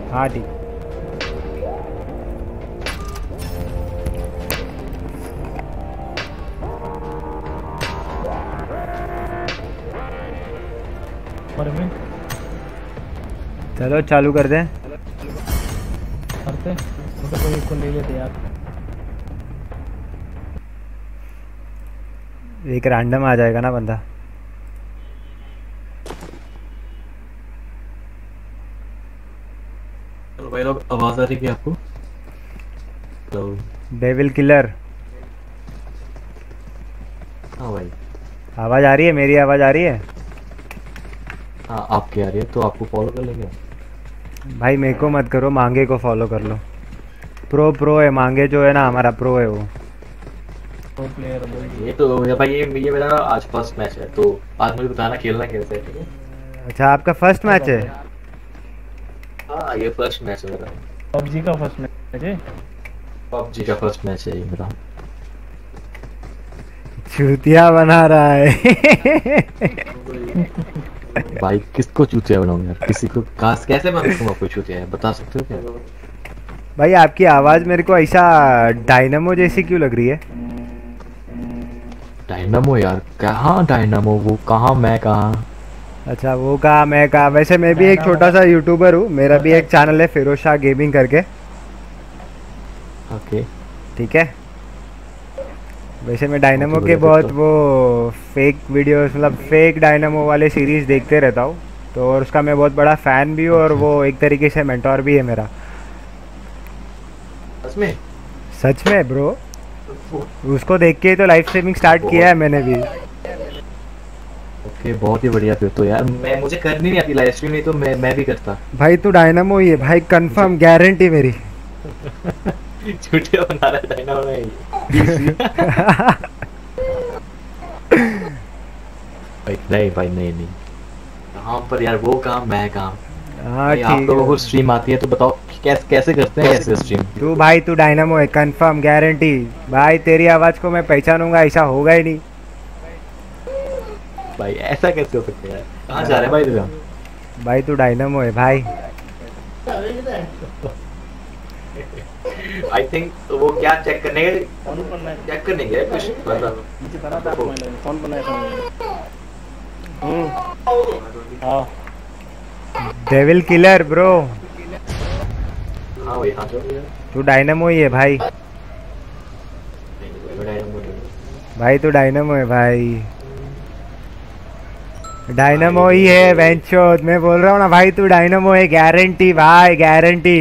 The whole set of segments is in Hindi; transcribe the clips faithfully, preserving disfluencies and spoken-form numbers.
हाँ ठीक। चलो चालू कर दें। करते तो कोई को ले लेते यार। एक रैंडम आ जाएगा ना बंदा। चलो भाई लोग, आवाज आ रही है आपको? तो डेविल किलर। हाँ भाई, आवाज आ रही है? मेरी आवाज आ रही है? हाँ आपकी आ रही है, तो आपको फॉलो कर लेंगे भाई मेरे को मत करो, मांगे को फॉलो कर लो। प्रो प्रो है मांगे जो है ना, हमारा प्रो है वो। प्रो प्लेयर ये तो ये भाई, ये ये मेरा आज फर्स्ट मैच है, तो आज मुझे बताना खेलना कैसे है, ठीक है? अच्छा आपका फर्स्ट मैच है? हाँ ये फर्स्ट मैच है मेरा। पबजी का फर्स्ट मैच है? पबजी का फर्स्ट मैच है ये मेरा। चूतिया बना रहा है। भाई किसको चूतिया बनाऊं यार? किसी को कास कैसे मैं तुम आपको चूतिया है बता सकते हो क्या? भाई आपकी आवाज मेरे को ऐसा डायनामो जैसी क्यों लग रही है? डायनामो यार? कहाँ डायनामो? वो कहाँ, मैं कहाँ? अच्छा वो कहा मैं कहा। वैसे मैं भी एक छोटा सा यूट्यूबर हूँ, मेरा भी एक चैनल है फिरोज शाह गेमिंग करके। ओके ठीक है। वैसे मैं डायनामो के बहुत वो फेक वीडियोस, मतलब फेक डायनामो वाले सीरीज देखते रहता हूँ, तो और उसका मैं बहुत बड़ा फ़ैन भी हूँ, और वो एक तरीके से मेंटोर भी है मेरा। सच में? सच में ब्रो, उसको देख के ही तो लाइव स्ट्रीमिंग स्टार्ट किया है मैंने भी। ओके बहुत ही बढ़िया। फिर तो यार मैं मुझे करनी नहीं आती लाइव स्ट्रीम, नहीं तो मैं मैं भी करता। भाई तू डायनामो ही है भाई, कंफर्म गारंटी मेरी। छुट्टियां बना रहा है डायनामो में। भाई नहीं भाई नहीं नहीं, कहाँ पर यार? वो कहाँ मैं कहाँ? हाँ ठीक है। आप लोगों को स्ट्रीम आती है तो बताओ कैसे कैसे करते हैं कैसे स्ट्रीम? तू भाई तू डायनामो है कंफर्म गारंटी। भाई तेरी आवाज को मैं पहचानूंगा, ऐसा होगा ही नहीं। भाई ऐसा कैसे हो सकता है यार? कहाँ जा रहे हैं भाई तुम? भाई तू डायनामो है भाई। आई थिंक वो क्या चेक करने गए? चेक करने गए कुछ बता। कौन बनाया? हाँ डेविल किलर ब्रो। हाँ भाई हाँ जो तू डायनामो ही है भाई। भाई तू डायनामो है भाई, डायनामो ही है वेंचोद। मैं बोल रहा हूँ ना भाई, तू डायनामो है गारंटी भाई, गारंटी।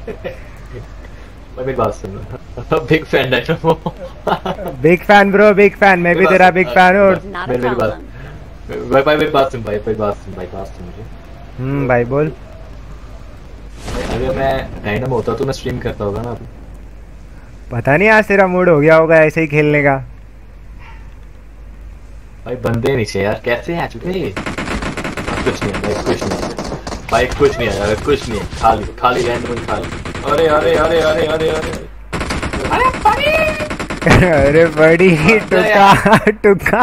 मेरी बात सुन, big fan Dynamo. Big fan bro, big fan. मैं भी तेरा बिग फैन हूँ। मेरी मेरी बात भाई भाई मेरी बात सुन भाई भाई बात सुन भाई बात सुन मुझे। हम्म भाई बोल। अगर मैं डायनामो होता तो मैं स्ट्रीम करता होगा ना अभी। पता नहीं आज तेरा मूड हो गया होगा ऐसे ही खेलने का। भाई बंदे नीचे यार, कैसे हैं चुके? कुछ नहीं भाई, कुछ नहीं भाई, कुछ नहीं है कुछ नहीं, खाली खाली रैंडम खाली। अरे अरे अरे अरे अरे अरे अरे बड़ी अरे बड़ी टुका टुका।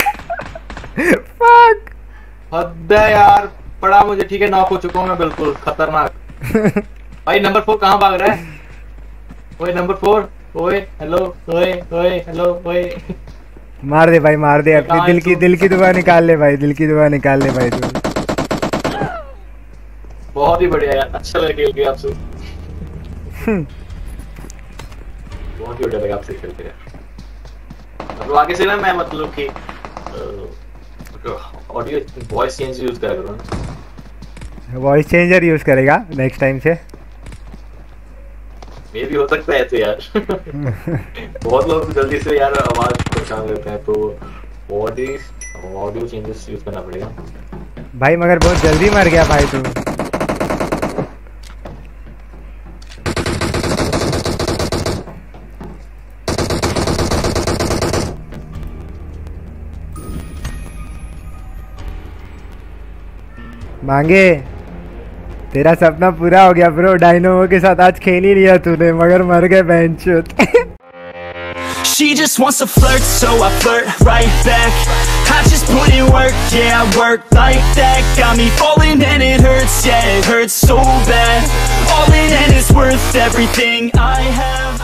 फक हद है यार, पड़ा मुझे। ठीक है नॉक हो चुका हूँ मैं, बिल्कुल खतरनाक। भाई नंबर फोर कहाँ भाग रहा है? ओए नंबर फोर, ओए हेलो, ओए ओए हेलो, ओए। मार दे भाई मार दे, अपनी दिल की दिल की दुआ निकाल ले भाई, दिल की दुआ निकाल ले भाई तू। बहुत ही बढ़िया यार, अच्छा लगा खेल के आपसे। बहुत ही बढ़िया लगा आपसे खेल के। अब आगे से ना मैं मतलब कि ऑडियो वॉइस चेंज यूज करा करूँ। वॉइस चेंजर यूज करेगा नेक्स्ट टाइम से? मे भी हो सकता है ऐसे यार। बहुत लोग जल्दी से यार आवाज पहचान लेते हैं, तो ऑडियो ऑडियो चेंजेस यूज करना पड़ेगा भाई। मगर बहुत जल्दी मर गया भाई तू। मांगे तेरा सपना पूरा हो गया ब्रो, डायनामो के साथ आज खेल ही लिया तूने, मगर मर गए बेंचोत। She just wants to flirt, so I flirt right back. I just put in work, yeah, I work like that. Got me falling and it hurts, yeah, it hurts so bad. All in and it's worth everything I have.